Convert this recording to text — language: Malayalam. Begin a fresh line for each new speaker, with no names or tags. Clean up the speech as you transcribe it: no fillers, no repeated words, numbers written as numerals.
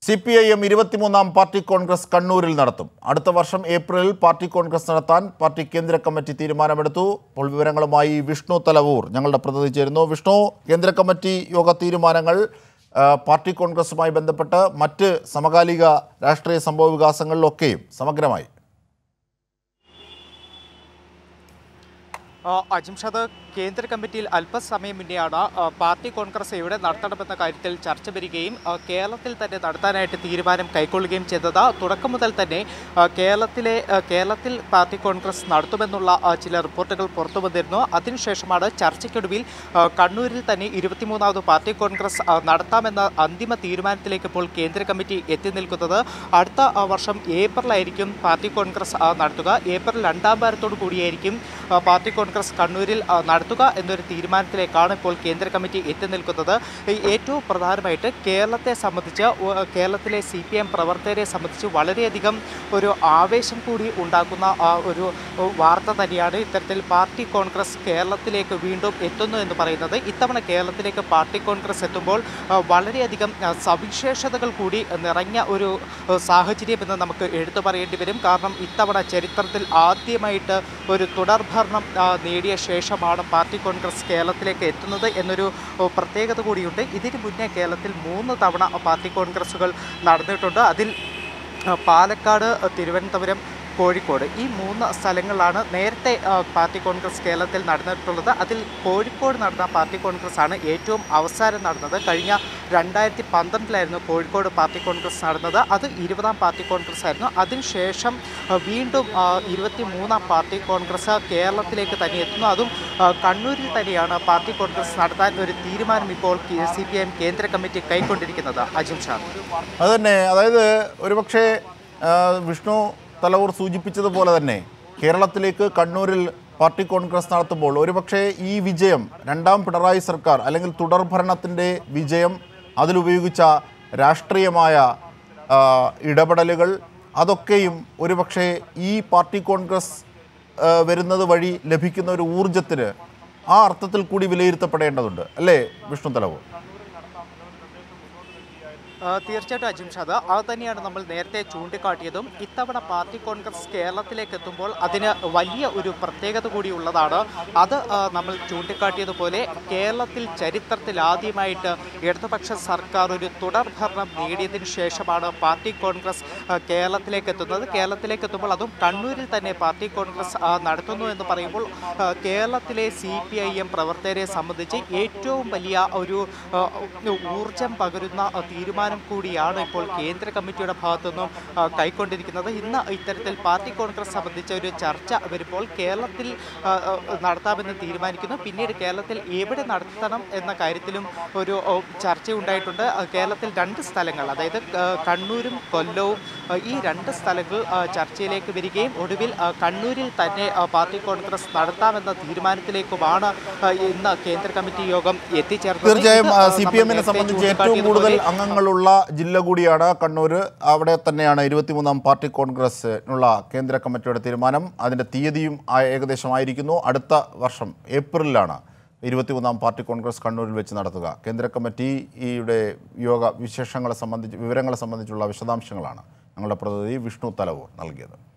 CPIM 23ാം പാർട്ടി കോൺഗ്രസ് കണ്ണൂരിൽ നടത്തും. അടുത്ത വർഷം ഏപ്രിലിൽ പാർട്ടി കോൺഗ്രസ് നടത്താൻ പാർട്ടി കേന്ദ്ര കമ്മിറ്റി തീരുമാനമെടുത്തു. ഇപ്പോൾ വിവരങ്ങളുമായി വിഷ്ണു തലവൂർ ഞങ്ങളുടെ പ്രതിനിധി ചേരുന്നു. വിഷ്ണു, കേന്ദ്ര കമ്മിറ്റി യോഗ തീരുമാനങ്ങൾ പാർട്ടി കോൺഗ്രസുമായി ബന്ധപ്പെട്ട് മറ്റ് സമകാലിക രാഷ്ട്രീയ സംഭവ വികാസങ്ങളിലൊക്കെയും സമഗ്രമായി.
അജിംഷാദ്, കേന്ദ്ര കമ്മിറ്റിയിൽ അല്പസമയം മുന്നെയാണ് പാർട്ടി കോൺഗ്രസ് എവിടെ നടത്തണമെന്ന കാര്യത്തിൽ ചർച്ച വരികയും കേരളത്തിൽ തന്നെ നടത്താനായിട്ട് തീരുമാനം കൈക്കൊള്ളുകയും ചെയ്തത്. തുടക്കം മുതൽ തന്നെ കേരളത്തിൽ പാർട്ടി കോൺഗ്രസ് നടത്തുമെന്നുള്ള ചില റിപ്പോർട്ടുകൾ പുറത്തു വന്നിരുന്നു. അതിനുശേഷമാണ് ചർച്ചയ്ക്കൊടുവിൽ കണ്ണൂരിൽ തന്നെ 23ാമത് പാർട്ടി കോൺഗ്രസ് നടത്താമെന്ന അന്തിമ തീരുമാനത്തിലേക്ക് ഇപ്പോൾ കേന്ദ്ര കമ്മിറ്റി എത്തി നിൽക്കുന്നത്. അടുത്ത വർഷം ഏപ്രിലായിരിക്കും പാർട്ടി കോൺഗ്രസ് നടത്തുക. ഏപ്രിൽ 2ാം വാരത്തോടു കൂടിയായിരിക്കും പാർട്ടി കോൺഗ്രസ് കണ്ണൂരിൽ നടത്തുക എന്നൊരു തീരുമാനത്തിലേക്കാണ് ഇപ്പോൾ കേന്ദ്ര കമ്മിറ്റി എത്തി നിൽക്കുന്നത്. ഏറ്റവും പ്രധാനമായിട്ട് കേരളത്തിലെ CPIM പ്രവർത്തകരെ സംബന്ധിച്ച് വളരെയധികം ഒരു ആവേശം കൂടി ഉണ്ടാക്കുന്ന ഒരു വാർത്ത തന്നെയാണ് ഇത്തരത്തിൽ പാർട്ടി കോൺഗ്രസ് കേരളത്തിലേക്ക് വീണ്ടും എത്തുന്നു എന്ന് പറയുന്നത്. ഇത്തവണ കേരളത്തിലേക്ക് പാർട്ടി കോൺഗ്രസ് എത്തുമ്പോൾ വളരെയധികം സവിശേഷതകൾ കൂടി നിറഞ്ഞ ഒരു സാഹചര്യം എന്ന് നമുക്ക് എടുത്തു പറയേണ്ടി വരും. കാരണം ഇത്തവണ ചരിത്രത്തിൽ ആദ്യമായിട്ട് ഒരു തുടർഭരണം നേടിയ ശേഷമാണ് പാർട്ടി കോൺഗ്രസ് കേരളത്തിലേക്ക് എത്തുന്നത് എന്നൊരു പ്രത്യേകത കൂടിയുണ്ട്. ഇതിന് മുന്നേ കേരളത്തിൽ 3 തവണ പാർട്ടി കോൺഗ്രസുകൾ നടന്നിട്ടുണ്ട്. അതിൽ പാലക്കാട്, തിരുവനന്തപുരം, കോഴിക്കോട് ഈ 3 സ്ഥലങ്ങളിലാണ് നേരത്തെ പാർട്ടി കോൺഗ്രസ് കേരളത്തിൽ നടന്നിട്ടുള്ളത്. അതിൽ കോഴിക്കോട് നടന്ന പാർട്ടി കോൺഗ്രസ് ആണ് ഏറ്റവും അവസാനം നടന്നത്. കഴിഞ്ഞ 2012 കോഴിക്കോട് പാർട്ടി കോൺഗ്രസ് നടന്നത്. അത് 20ാം പാർട്ടി കോൺഗ്രസ് ആയിരുന്നു. അതിനുശേഷം വീണ്ടും 23ാം പാർട്ടി കോൺഗ്രസ് കേരളത്തിലേക്ക് തന്നെ എത്തുന്നു. അതും കണ്ണൂരിൽ തന്നെയാണ് പാർട്ടി കോൺഗ്രസ് നടത്താൻ ഒരു തീരുമാനം ഇപ്പോൾ CPIM കേന്ദ്ര കമ്മിറ്റി കൈക്കൊണ്ടിരിക്കുന്നത്. അജിംഷാദ്,
അതുതന്നെ, അതായത് ഒരുപക്ഷെ വിഷ്ണു തലവൂർ സൂചിപ്പിച്ചതുപോലെ തന്നെ കേരളത്തിലേക്ക് കണ്ണൂരിൽ പാർട്ടി കോൺഗ്രസ് നടത്തുമ്പോൾ ഒരുപക്ഷെ ഈ വിജയം 2ാം പിണറായി സർക്കാർ അല്ലെങ്കിൽ തുടർഭരണത്തിൻ്റെ വിജയം, അതിലുപയോഗിച്ച രാഷ്ട്രീയമായ ഇടപെടലുകൾ, അതൊക്കെയും ഒരുപക്ഷെ ഈ പാർട്ടി കോൺഗ്രസ് വരുന്നത് വഴി ലഭിക്കുന്ന ഒരു ഊർജത്തിന് ആ അർത്ഥത്തിൽ കൂടി വിലയിരുത്തപ്പെടേണ്ടതുണ്ട്, അല്ലേ വിഷ്ണു തലവൂർ?
തീർച്ചയായിട്ടും അജിംഷാദ്, അത് തന്നെയാണ് നമ്മൾ നേരത്തെ ചൂണ്ടിക്കാട്ടിയതും. ഇത്തവണ പാർട്ടി കോൺഗ്രസ് കേരളത്തിലേക്ക് എത്തുമ്പോൾ അതിന് വലിയ ഒരു പ്രത്യേകത കൂടി ഉള്ളതാണ്. അത് നമ്മൾ ചൂണ്ടിക്കാട്ടിയതുപോലെ കേരളത്തിൽ ചരിത്രത്തിൽ ആദ്യമായിട്ട് ഇടതുപക്ഷ സർക്കാർ ഒരു തുടർഭരണം നേടിയതിനു ശേഷമാണ് പാർട്ടി കോൺഗ്രസ് കേരളത്തിലേക്ക് എത്തുന്നത്. കേരളത്തിലേക്ക് എത്തുമ്പോൾ അതും കണ്ണൂരിൽ തന്നെ പാർട്ടി കോൺഗ്രസ് നടത്തുന്നു എന്ന് പറയുമ്പോൾ കേരളത്തിലെ CPIM പ്രവർത്തകരെ സംബന്ധിച്ച് ഏറ്റവും വലിയ ഒരു ഊർജം പകരുന്ന തീരുമാനം കൂടിയാണ് ഇപ്പോൾ കേന്ദ്ര കമ്മിറ്റിയുടെ ഭാഗത്തുനിന്നും കൈക്കൊണ്ടിരിക്കുന്നത്. ഇന്ന് ഇത്തരത്തിൽ പാർട്ടി കോൺഗ്രസ് സംബന്ധിച്ച ഒരു ചർച്ച വരുമ്പോൾ കേരളത്തിൽ നടത്താമെന്ന് തീരുമാനിക്കുന്നു. പിന്നീട് കേരളത്തിൽ എവിടെ നടത്തണം എന്ന കാര്യത്തിലും ഒരു ചർച്ച ഉണ്ടായിട്ടുണ്ട്. കേരളത്തിൽ 2 സ്ഥലങ്ങൾ, അതായത് കണ്ണൂരും കൊല്ലവും, ഈ 2 സ്ഥലങ്ങൾ ചർച്ചയിലേക്ക് വരികയും ഒടുവിൽ കണ്ണൂരിൽ തന്നെ പാർട്ടി കോൺഗ്രസ് നടത്താമെന്ന തീരുമാനത്തിലേക്കുമാണ് ഇന്ന് കേന്ദ്ര കമ്മിറ്റി യോഗം എത്തിച്ചേർന്നത്.
തീർച്ചയായും CPIM-നെ സംബന്ധിച്ച് ഏറ്റവും കൂടുതൽ അംഗങ്ങളുള്ള ജില്ല കൂടിയാണ് കണ്ണൂർ. അവിടെ തന്നെയാണ് 23ാം പാർട്ടി കോൺഗ്രസിനുള്ള കേന്ദ്ര കമ്മിറ്റിയുടെ തീരുമാനം. അതിൻ്റെ തീയതിയും ഏകദേശമായിരിക്കുന്നു. അടുത്ത വർഷം ഏപ്രിലിലാണ് 23ാം പാർട്ടി കോൺഗ്രസ് കണ്ണൂരിൽ വെച്ച് നടത്തുക. കേന്ദ്ര കമ്മിറ്റിയുടെ യോഗ വിവരങ്ങളെ സംബന്ധിച്ചുള്ള വിശദാംശങ്ങളാണ് ഞങ്ങളുടെ പ്രതിനിധി വിഷ്ണു തലവൂർ നൽകിയത്.